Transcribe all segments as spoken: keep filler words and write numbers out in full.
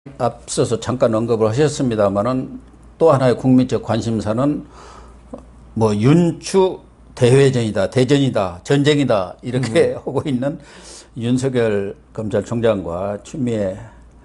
앞서서 잠깐 언급을 하셨습니다만은 또 하나의 국민적 관심사는 뭐 윤추 대회전이다, 대전이다, 전쟁이다 이렇게 음. 하고 있는 윤석열 검찰총장과 추미애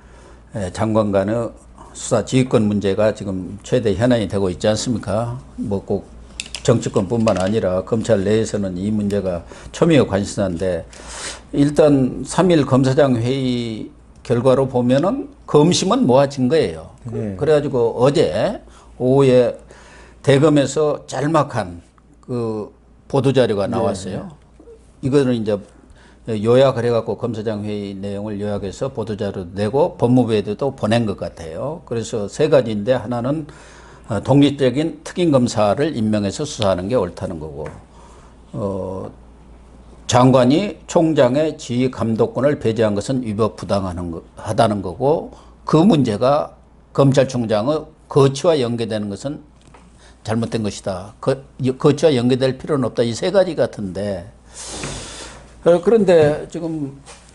장관 간의 수사 지휘권 문제가 지금 최대 현안이 되고 있지 않습니까? 뭐 꼭 정치권뿐만 아니라 검찰 내에서는 이 문제가 초미의 관심사인데, 일단 삼 일 검사장 회의 결과로 보면은 검심은 모아진 거예요. 네. 그래가지고 어제 오후에 대검에서 짤막한 그 보도자료가 나왔어요. 네. 이거는 이제 요약을 해갖고 검사장 회의 내용을 요약해서 보도자료 내고 법무부에도 또 보낸 것 같아요. 그래서 세 가지인데, 하나는 독립적인 특임검사를 임명해서 수사하는 게 옳다는 거고, 어, 장관이 총장의 지휘 감독권을 배제한 것은 위법 부당하다는 거고, 그 문제가 검찰총장의 거취와 연계되는 것은 잘못된 것이다. 거, 거취와 연계될 필요는 없다. 이 세 가지 같은데, 어, 그런데 지금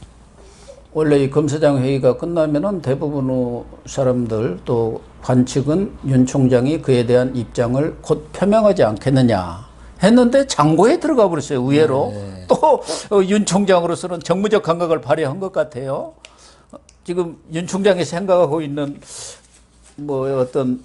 원래 이 검사장 회의가 끝나면은 대부분의 사람들 또 관측은 윤 총장이 그에 대한 입장을 곧 표명하지 않겠느냐 했는데 장고에 들어가 버렸어요. 의외로. 네. 또 윤 총장으로서는 정무적 감각을 발휘한 것 같아요. 지금 윤 총장이 생각하고 있는 뭐 어떤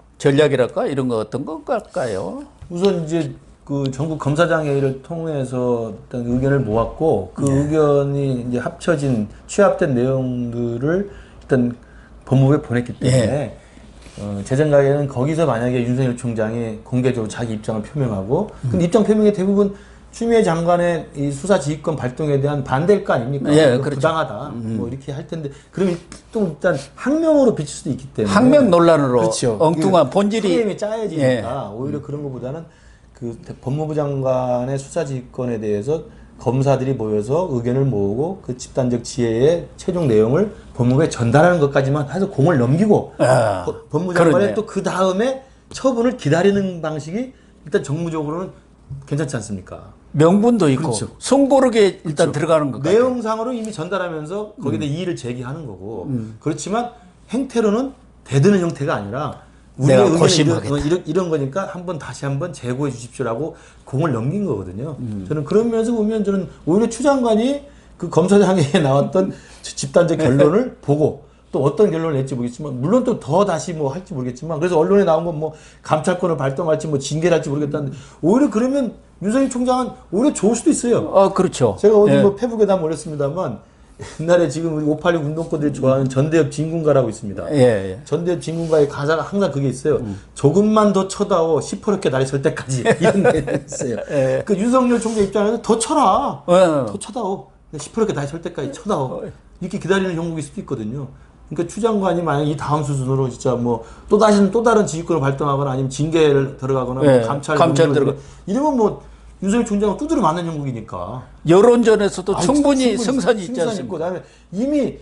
전략이랄까 이런 거 어떤 걸까요? 우선 이제 그 전국 검사장 회의를 통해서 일단 의견을 모았고, 그 네. 의견이 이제 합쳐진 취합된 내용들을 일단 법무부에 보냈기 때문에 네. 어, 제 생각에는 거기서 만약에 윤석열 총장이 공개적으로 자기 입장을 표명하고, 음. 근데 입장 표명이 대부분 추미애 장관의 이 수사 지휘권 발동에 대한 반대일 거 아닙니까? 예, 그렇죠. 부당하다. 음. 뭐 이렇게 할 텐데, 그러면 또 일단 학명으로 비칠 수도 있기 때문에. 학명 논란으로. 그렇죠. 엉뚱한 본질이. 프레임이 짜여지니까 예. 오히려 그런 것보다는 그 법무부 장관의 수사 지휘권에 대해서 검사들이 모여서 의견을 모으고 그 집단적 지혜의 최종 내용을 법무부에 전달하는 것까지만 해서 공을 넘기고, 아, 법무부 장관이 또 그 다음에 처분을 기다리는 방식이 일단 정무적으로는 괜찮지 않습니까? 명분도 있고 그렇죠. 손고르게 일단 그렇죠. 들어가는 것 같아요. 내용상으로 이미 전달하면서 거기에 대해 음. 이의를 제기하는 거고, 음. 그렇지만 행태로는 대드는 형태가 아니라 우리의 의견이 이런, 이런, 이런 거니까 한번 다시 한번 재고해 주십시오라고 공을 넘긴 거거든요. 음. 저는 그런 면에서 보면 저는 오히려 추 장관이 그 검사장에 나왔던 집단적 결론을 보고 또 어떤 결론을 낼지 모르겠지만, 물론 또 더 다시 뭐 할지 모르겠지만, 그래서 언론에 나온 건 뭐 감찰권을 발동할지 뭐 징계를 할지 모르겠다는데, 오히려 그러면 윤석열 총장은 오히려 좋을 수도 있어요. 아, 그렇죠. 제가 어디 예. 뭐 페북에다 올렸습니다만, 옛날에 지금 우리 오팔육 운동권들이 좋아하는 전대엽 진군가라고 있습니다. 예, 예. 전대엽 진군가의 가사가 항상 그게 있어요. 음. 조금만 더 쳐다오, 시퍼렇게 날이 설 때까지. 이런 게 있어요. 예. 그 윤석열 총장 입장에서 더 쳐라. 예. 더 쳐다오. 시퍼렇게 날이 설 때까지 쳐다오. 이렇게 기다리는 형국일 수도 있거든요. 그러니까 추 장관이 만약 이 다음 수준으로 진짜 뭐 또 다시 또 다른 지휘권을 발동하거나 아니면 징계를 들어가거나 예. 뭐 감찰 감찰 들어가 이러면 뭐 윤석열 총장은 두드려 맞는 형국이니까. 여론전에서도 아니, 충분히, 충분히 승산이 있지 승산이 않습니까? 있고, 그다음에 이미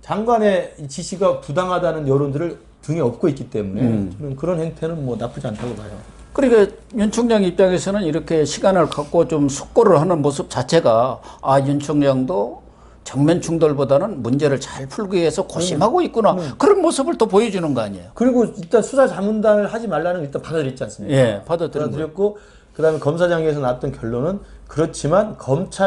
장관의 지시가 부당하다는 여론들을 등에 업고 있기 때문에 음. 저는 그런 행태는 뭐 나쁘지 않다고 봐요. 그러니까 윤 총장 입장에서는 이렇게 시간을 갖고 좀 숙고를 하는 모습 자체가, 아, 윤 총장도 정면 충돌보다는 문제를 잘 풀기 위해서 고심하고 있구나. 음. 그런 모습을 또 보여주는 거 아니에요. 그리고 일단 수사 자문단을 하지 말라는 걸 일단 받아들였지 않습니까? 예, 받아들였고, 그다음에 검사장에서 나왔던 결론은, 그렇지만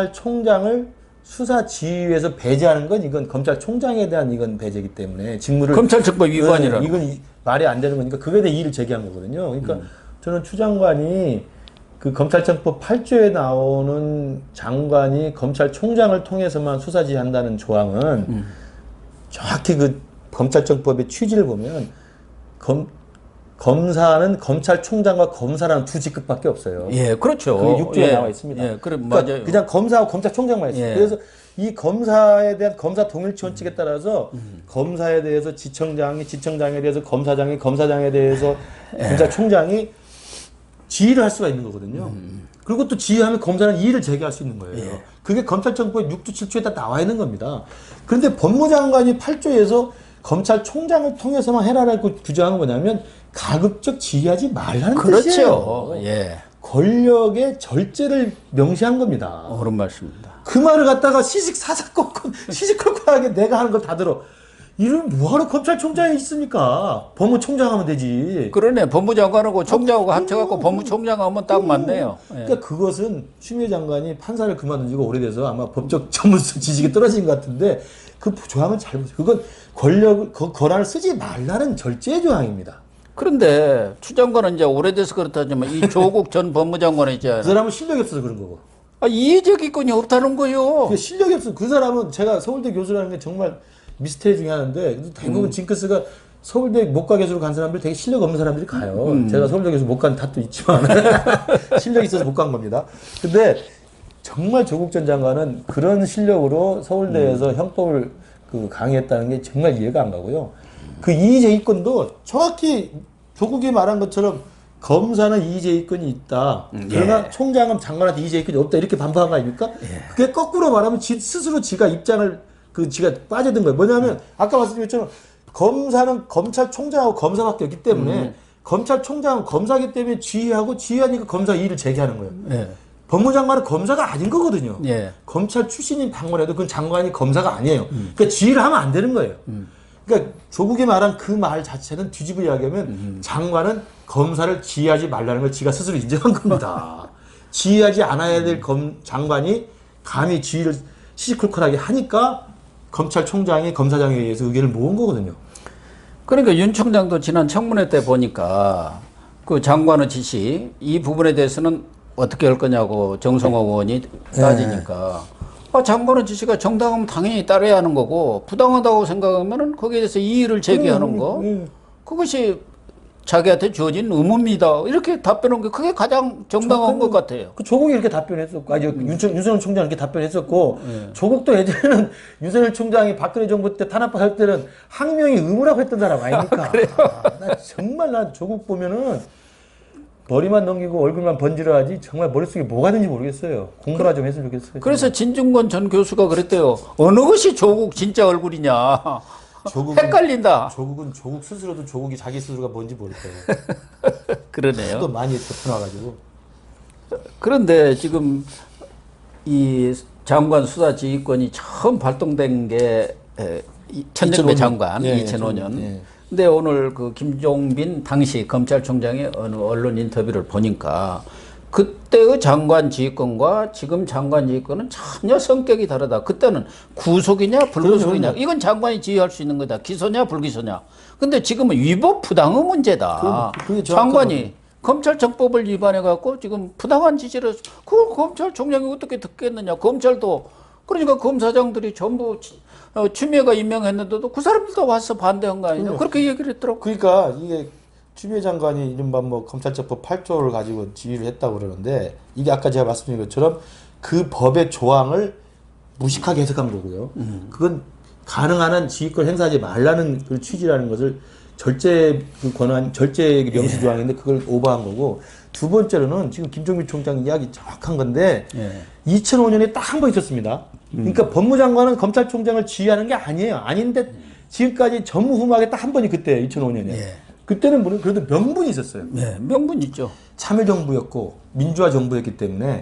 검찰총장을 수사 지휘에서 배제하는 건 이건 검찰총장에 대한 이건 배제이기 때문에 직무를 검찰청법 위반이라는 네, 이건 이, 말이 안 되는 거니까 그거에 대해 이의를 제기한 거거든요. 그러니까 음. 저는 추 장관이 그 검찰청법 팔 조에 나오는 장관이 검찰총장을 통해서만 수사 지휘한다는 조항은 음. 정확히 그 검찰청법의 취지를 보면 검 검사는 검찰총장과 검사라는 두 직급밖에 없어요. 예, 그렇죠. 그게 육 조에 예, 나와 있습니다. 예, 그럼 그러니까 맞아요. 그냥 검사하고 검찰총장만 있어요. 예. 그래서 이 검사에 대한 검사 동일치 원칙에 따라서 음. 검사에 대해서 지청장이, 지청장에 대해서 검사장이, 검사장에 대해서 예. 검찰총장이 지휘를 할 수가 있는 거거든요. 음. 그리고 또 지휘하면 검사는 이의를 제기할 수 있는 거예요. 예. 그게 검찰청법 육 조, 칠 조에 다 나와 있는 겁니다. 그런데 법무장관이 팔 조에서 검찰총장을 통해서만 해라라고 규정한 건 뭐냐면 가급적 지휘하지 말라는 그렇죠. 뜻이에요. 예. 권력의 절제를 명시한 겁니다. 옳은 말씀입니다. 그 말을 갖다가 시식사사건건 시시콜콜하게 내가 하는 걸 다 들어. 이런 뭐하러 검찰총장이 있습니까? 법무총장 하면 되지. 그러네. 법무장관하고 총장하고 합쳐갖고 법무총장 하면 딱 맞네요. 예. 그러니까 그것은 추미애 장관이 판사를 그만둔 지가 오래돼서 아마 법적 전문성 지식이 떨어진 것 같은데 그 조항은 잘 보세요. 그건 권력을, 그 권한을 쓰지 말라는 절제 조항입니다. 그런데 추 장관은 이제 오래돼서 그렇다지만 이 조국 전 법무장관이 있잖아요. 그 사람은 실력이 없어서 그런 거고. 아, 이해적 이권이 없다는 거요. 그 실력이 없어. 그 사람은 제가 서울대 교수라는 게 정말 미스테리 중에 하나인데 대부분 음. 징크스가 서울대 목가 교수로 간 사람들 되게 실력 없는 사람들이 가요. 음. 제가 서울대 교수 못 간 탓도 있지만 실력이 있어서 못 간 겁니다. 근데 정말 조국 전 장관은 그런 실력으로 서울대에서 음. 형법을 그 강의했다는 게 정말 이해가 안 가고요. 그 이의제기권도 정확히 조국이 말한 것처럼 검사는 이의제기권이 있다. 음, 그러나 예. 총장은 장관한테 이의제기권이 없다. 이렇게 반박한 거 아닙니까? 예. 그게 거꾸로 말하면 지, 스스로 지가 입장을 그 지가 빠져든 거예요. 뭐냐면 음. 아까 말씀드린 것처럼 검사는 검찰총장하고 검사밖에 없기 때문에 음. 검찰총장은 검사기 때문에 지휘하고 지휘하니까 검사 이의를 제기하는 거예요. 예. 법무장관은 검사가 아닌 거거든요. 예. 검찰 출신인 장관에도 그건 장관이 검사가 아니에요. 음. 그러니까 지휘를 하면 안 되는 거예요. 음. 그러니까 조국이 말한 그 말 자체는 뒤집어 이야기하면 음. 장관은 검사를 지휘하지 말라는 걸 지가 스스로 인정한 겁니다. 지휘하지 않아야 될 검, 장관이 감히 지휘를 시시콜콜하게 하니까 검찰총장이 검사장에 의해서 의견을 모은 거거든요. 그러니까 윤 총장도 지난 청문회 때 보니까 그 장관의 지시 이 부분에 대해서는 어떻게 할 거냐고 정성호 의원이 따지니까 네. 아, 장관의 지시가 정당하면 당연히 따라야 하는 거고 부당하다고 생각하면은 거기에 대해서 이의를 제기하는 음, 거 음. 그것이 자기한테 주어진 의무입니다. 이렇게 답변한 게 그게 가장 정당한 것 같아요. 그 조국이 이렇게 답변했었고, 아니, 음. 윤, 윤석열 총장이 이렇게 답변했었고, 네. 조국도 예전에는 윤석열 총장이 박근혜 정부 때 탄압할 때는 항명이 의무라고 했던 사람 아닙니까? 아, 그래요? 아, 나 정말 난 조국 보면은 머리만 넘기고 얼굴만 번지르하지 정말 머릿속에 뭐가 있는지 모르겠어요. 공부나 좀 했으면 좋겠어요. 그래서 정말. 진중권 전 교수가 그랬대요. 어느 것이 조국 진짜 얼굴이냐. 조국은, 헷갈린다. 조국은 조국 스스로도 조국이 자기 스스로가 뭔지 모를 거예요. 그러네요. 또 많이 덮어놔가지고. 그런데 지금 이 장관 수사 지휘권이 처음 발동된 게 천정배 장관 예, 이천오 년. 예. 근데 오늘 그 김종빈 당시 검찰총장의 어느 언론 인터뷰를 보니까 그때의 장관 지휘권과 지금 장관 지휘권은 전혀 성격이 다르다. 그때는 구속이냐 불구속이냐 이건 장관이 지휘할 수 있는 거다. 기소냐 불기소냐. 근데 지금은 위법 부당의 문제다. 그, 그게 장관이 검찰 정법을 위반해 갖고 지금 부당한 지시를 그 검찰총장이 어떻게 듣겠느냐. 검찰도 그러니까 검사장들이 전부 어, 추미애가 임명했는데도 그 사람들도 와서 반대한 거 아니냐. 그렇게 얘기를 했더라고. 그러니까 이게 추미애 장관이 이른바 뭐 검찰청법 팔 조를 가지고 지휘를 했다고 그러는데 이게 아까 제가 말씀드린 것처럼 그 법의 조항을 무식하게 해석한 거고요. 음. 그건 가능한 한 지휘권 행사하지 말라는 그 취지라는 것을 절제 그 권한, 절제 명시 조항인데 그걸 오버한 거고 두 번째로는 지금 김종민 총장 이야기 정확한 건데 예. 이천오 년에 딱 한 번 있었습니다. 그러니까 음. 법무장관은 검찰총장을 지휘하는 게 아니에요. 아닌데 지금까지 전무후무하게 딱 한 번이 그때예요. 이천오 년에. 예. 그때는 물론 그래도 명분이 있었어요. 네, 명분 있죠. 참여정부였고 민주화 정부였기 때문에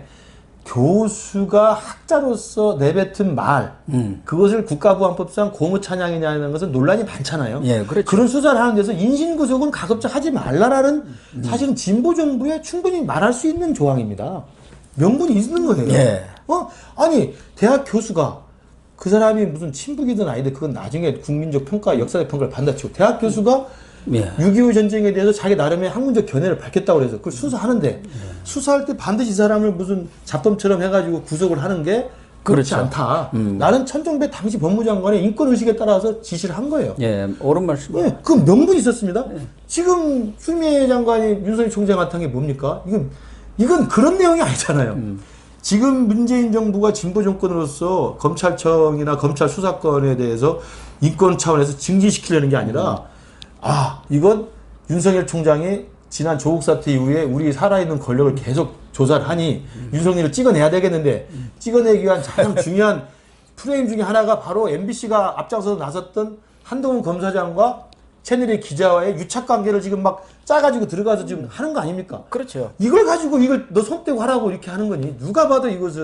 교수가 학자로서 내뱉은 말 음. 그것을 국가보안법상 공무찬양이냐는 것은 논란이 많잖아요. 예, 그렇죠. 그런 수사를 하는 데서 인신구속은 가급적 하지 말라라는 음. 사실은 진보정부에 충분히 말할 수 있는 조항입니다. 명분이 있는 거예요. 예. 어? 아니 대학 교수가 그 사람이 무슨 친북이든 아니든 그건 나중에 국민적 평가, 역사적 평가를 받는다 치고 대학 교수가 예. 육이오 전쟁에 대해서 자기 나름의 학문적 견해를 밝혔다고 해서 그걸 수사하는데 예. 수사할 때 반드시 이 사람을 무슨 잡범처럼 해가지고 구속을 하는 게 그렇지 그렇죠. 않다. 음. 나는 천정배 당시 법무장관의 인권의식에 따라서 지시를 한 거예요. 예, 옳은 말씀. 예, 그 명분이 있었습니다. 예. 지금 추미애 장관이 윤석열 총장 같은 게 뭡니까? 이건, 이건 그런 내용이 아니잖아요. 음. 지금 문재인 정부가 진보 정권으로서 검찰청이나 검찰 수사권에 대해서 인권 차원에서 증진시키려는 게 아니라 음. 아, 이건 윤석열 총장이 지난 조국 사태 이후에 우리 살아있는 권력을 계속 조사를 하니 음. 윤석열을 찍어내야 되겠는데 음. 찍어내기 위한 가장 중요한 프레임 중에 하나가 바로 엠비씨가 앞장서서 나섰던 한동훈 검사장과 채널의 기자와의 유착관계를 지금 막 짜가지고 들어가서 지금 하는 거 아닙니까? 그렇죠. 이걸 가지고 이걸 너 손 떼고 하라고 이렇게 하는 거니 누가 봐도 이것은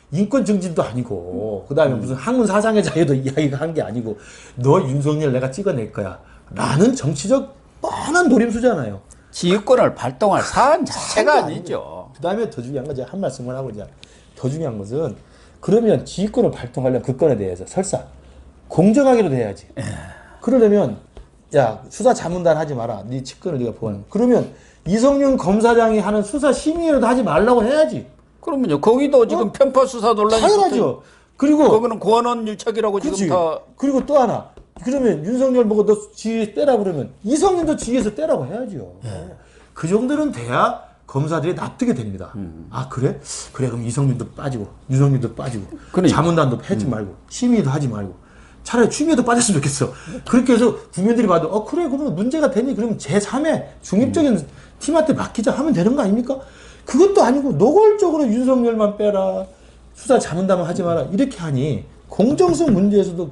인권 증진도 아니고 그다음에 무슨 학문 사상의 자유도 이야기가 한 게 아니고 너 윤석열 내가 찍어낼 거야 라는 정치적 뻔한 노림수잖아요. 지휘권을 발동할 사안 자체가 아니죠. 그다음에 더 중요한 건 제가 한 말씀을 하고 이제 더 중요한 것은 그러면 지휘권을 발동하려면 그 건에 대해서 설사 공정하게도 돼야지. 그러려면 야 수사 자문단 하지 마라. 네 직권을 네가 보완. 그러면 이성윤 검사장이 하는 수사 심의라도 하지 말라고 해야지. 그러면요. 거기도 지금 어? 편파 수사 논란이 당연하죠. 그리고 거기는 고언원 유착이라고 그치. 지금 다. 그리고 또 하나. 그러면 윤석열 보고 너 지휘 떼라 그러면 이성윤도 지휘에서 떼라고 해야죠. 예. 그 정도는 돼야 검사들이 납득이 됩니다. 음. 아 그래? 그래 그럼 이성윤도 빠지고 윤석열도 빠지고 그러니까. 자문단도 하지 음. 말고 심의도 하지 말고 차라리 추미애도 빠졌으면 좋겠어. 그렇게 해서 국민들이 봐도 어 그래 그러면 문제가 되니 그러면 제삼의 중립적인 음. 팀한테 맡기자 하면 되는 거 아닙니까? 그것도 아니고 노골적으로 윤석열만 빼라. 수사 자문단만 하지 마라. 이렇게 하니 공정성 문제에서도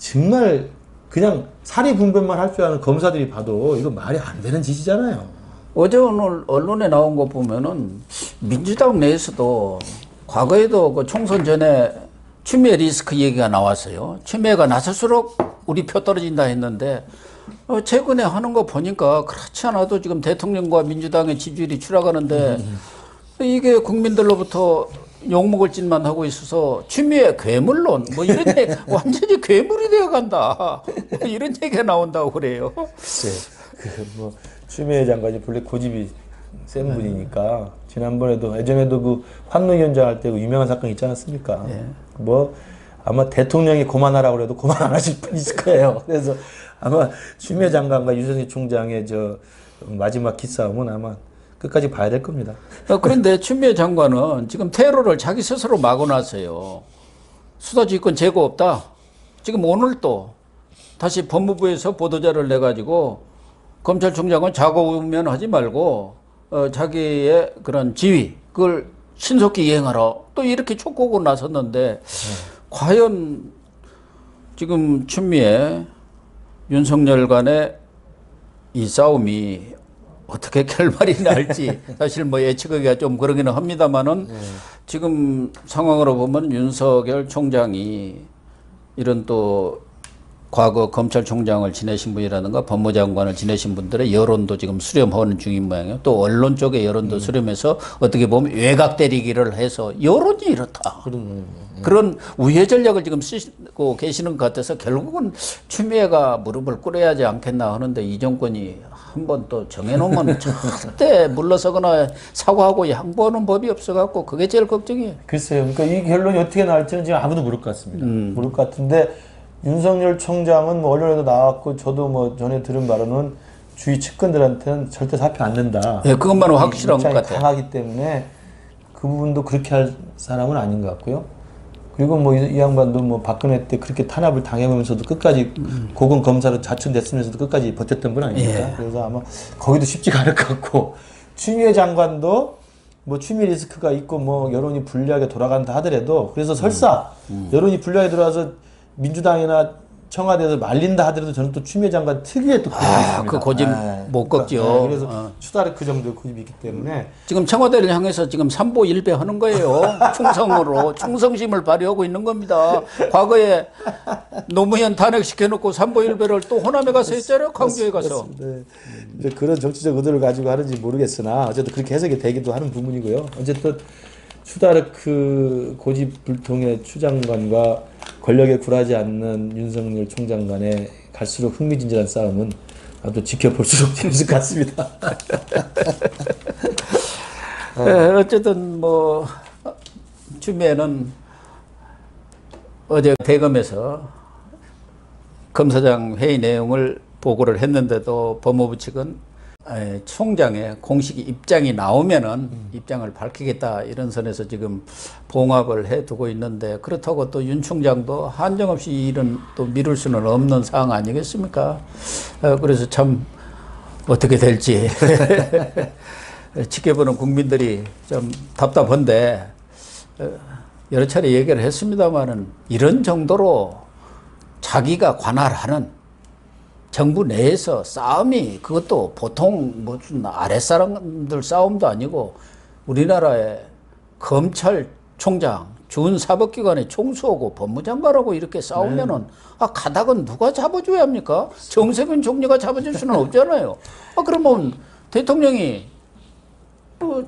정말 그냥 사리 분별만 할 줄 아는 검사들이 봐도 이거 말이 안 되는 짓이잖아요. 어제 오늘 언론에 나온 거 보면은 민주당 내에서도 과거에도 그 총선 전에 추미애 리스크 얘기가 나왔어요. 추미애가 나설수록 우리 표 떨어진다 했는데 어, 최근에 하는 거 보니까 그렇지 않아도 지금 대통령과 민주당의 지지율이 추락하는데 음. 이게 국민들로부터 욕먹을 짓만 하고 있어서 추미애 괴물론 뭐 이런 얘기 완전히 괴물이 되어간다 뭐 이런 얘기가 나온다고 그래요. 네, 그뭐 추미애 장관이 본래 고집이 센 네. 분이니까 지난번에도 예전에도 그 환노위원장 할 때 그 유명한 사건 있지 않았습니까? 네. 뭐 아마 대통령이 그만하라고 그래도 그만 안 하실 분 있을 거예요. 그래서 아마 추미애 장관과 유승희 총장의 저 마지막 기싸움은 아마 끝까지 봐야 될 겁니다. 그런데 추미애 장관은 지금 테러를 자기 스스로 막아놨어요. 수사지휘권 제고 없다. 지금 오늘 또 다시 법무부에서 보도자를 내가지고 검찰총장은 자고우면 하지 말고 어, 자기의 그런 지휘 그걸 신속히 이행하라. 또 이렇게 촉구하고 나섰는데 네. 과연 지금 추미애 윤석열 간의 이 싸움이 어떻게 결말이 날지 사실 뭐 예측하기가 좀 그러기는 합니다만은 네. 지금 상황으로 보면 윤석열 총장이 이런 또 과거 검찰총장을 지내신 분이라든가 법무장관을 지내신 분들의 여론도 지금 수렴하는 중인 모양이에요. 또 언론 쪽의 여론도 음. 수렴해서 어떻게 보면 외곽 때리기를 해서 여론이 이렇다. 그런, 네. 그런 우회 전략을 지금 쓰고 계시는 것 같아서 결국은 추미애가 무릎을 꿇어야지 않겠나 하는데 이 정권이 한번 또 정해놓으면 절대 물러서거나 사과하고 양보하는 법이 없어갖고 그게 제일 걱정이에요. 글쎄요. 그러니까 이 결론이 어떻게 나올지는 지금 아무도 모를 것 같습니다. 음. 모를 것 같은데 윤석열 총장은 뭐 언론에도 나왔고 저도 뭐 전에 들은 바로는 주위 측근들한테는 절대 사표 안 낸다. 예, 그것만은 확실한 것 같아요. 강하기 때문에 그 부분도 그렇게 할 사람은 아닌 것 같고요. 그리고 뭐 이 양반도 뭐 박근혜 때 그렇게 탄압을 당해보면서도 끝까지 음. 고검 검사로 자천됐으면서도 끝까지 버텼던 분 아닙니까? 예. 그래서 아마 거기도 쉽지가 않을 것 같고 추미애 장관도 뭐 추미 리스크가 있고 뭐 여론이 불리하게 돌아간다 하더라도 그래서 설사 음. 음. 여론이 불리하게 돌아가서 민주당이나 청와대에서 말린다 하더라도 저는 또 추미애 장관 특유의 또 고집이 있습니다. 그 고집 아, 못 꺾죠. 그러니까, 네, 그래서 어. 추다르 그 정도의 고집이 있기 때문에 지금 청와대를 향해서 지금 삼보일배 하는 거예요. 충성으로 충성심을 발휘하고 있는 겁니다. 과거에 노무현 탄핵시켜놓고 삼보일배를 또 호남에 가서 했잖아요. 광주에 가서. 네. 이제 그런 정치적 의도를 가지고 하는지 모르겠으나 어쨌든 그렇게 해석이 되기도 하는 부분이고요. 어쨌든 추다르크 고집불통의 추 장관과 권력에 굴하지 않는 윤석열 총장 간의 갈수록 흥미진진한 싸움은 또 지켜볼수록 재밌을 것 같습니다. 네, 어쨌든 뭐 추미애는 어제 대검에서 검사장 회의 내용을 보고를 했는데도 법무부 측은 총장의 공식 입장이 나오면은 음. 입장을 밝히겠다 이런 선에서 지금 봉합을 해두고 있는데 그렇다고 또 윤 총장도 한정없이 이 일은 또 미룰 수는 없는 상황 아니겠습니까? 그래서 참 어떻게 될지 지켜보는 국민들이 좀 답답한데 여러 차례 얘기를 했습니다만은 이런 정도로 자기가 관할하는 정부 내에서 싸움이 그것도 보통 무슨 아랫사람들 싸움도 아니고 우리나라의 검찰총장, 준 사법기관에 총수하고 법무장관하고 이렇게 싸우면은 아 가닥은 누가 잡아줘야 합니까? 정세균 총리가 잡아줄 수는 없잖아요. 아 그러면 대통령이 뭐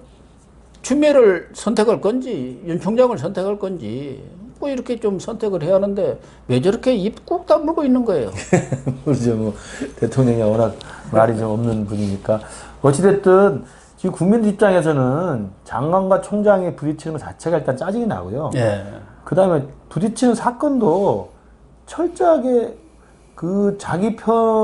추미애를 선택할 건지 윤 총장을 선택할 건지 뭐 이렇게 좀 선택을 해야 하는데 왜 저렇게 입 꾹 다물고 있는 거예요? 모르죠. 뭐 대통령이 워낙 말이 좀 없는 분이니까 어찌됐든 지금 국민들 입장에서는 장관과 총장이 부딪히는 것 자체가 일단 짜증이 나고요. 예. 그 다음에 부딪히는 사건도 철저하게 그 자기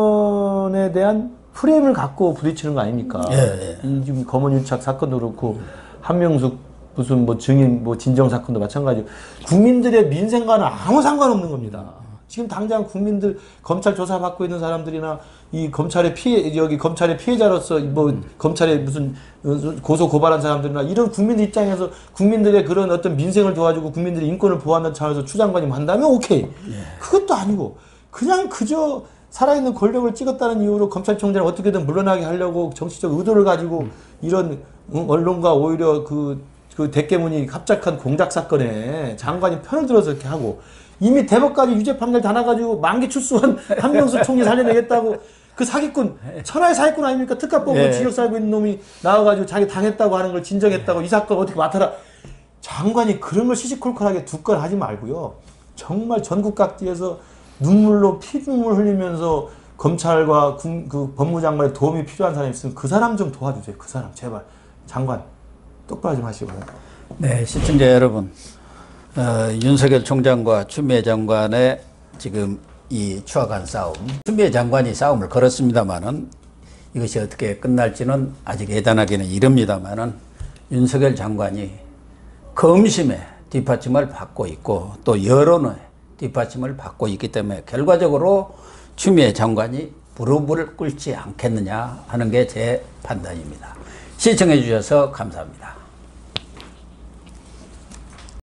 편에 대한 프레임을 갖고 부딪히는 거 아닙니까? 예, 예. 이 지금 검언유착 사건도 그렇고 한명숙 무슨 뭐 증인 뭐 진정 사건도 마찬가지고 국민들의 민생과는 아무 상관없는 겁니다. 지금 당장 국민들 검찰 조사 받고 있는 사람들이나 이 검찰의 피해 여기 검찰의 피해자로서 뭐 음. 검찰에 무슨 고소 고발한 사람들이나 이런 국민들 입장에서 국민들의 그런 어떤 민생을 도와주고 국민들의 인권을 보호하는 차원에서 추 장관이 한다면 오케이. 예. 그것도 아니고 그냥 그저 살아있는 권력을 찍었다는 이유로 검찰총장을 어떻게든 물러나게 하려고 정치적 의도를 가지고 음. 이런 언론과 오히려 그, 그 대깨문이 갑작한 공작 사건에 장관이 편을 들어서 이렇게 하고 이미 대법까지 유죄 판결 다 나가지고 만기 출소한 한명숙 총리 살려내겠다고 그 사기꾼 천하의 사기꾼 아닙니까? 특가법으로 예. 징역 살고 있는 놈이 나와가지고 자기 당했다고 하는 걸 진정했다고 이 사건 어떻게 맡아라. 장관이 그런 걸 시시콜콜하게 두 건 하지 말고요. 정말 전국 각지에서 눈물로 피눈물 흘리면서 검찰과 군, 그 법무장관의 도움이 필요한 사람이 있으면 그 사람 좀 도와주세요. 그 사람 제발. 장관 똑바로 좀 하시고. 네, 시청자 여러분. 어, 윤석열 총장과 추미애 장관의 지금 이 추악한 싸움. 추미애 장관이 싸움을 걸었습니다만은 이것이 어떻게 끝날지는 아직 예단하기는 이릅니다만은 윤석열 장관이 검심의 뒷받침을 받고 있고 또 여론의 뒷받침을 받고 있기 때문에 결과적으로 추미애 장관이 무릎을 꿇지 않겠느냐 하는 게 제 판단입니다. 시청해 주셔서 감사합니다.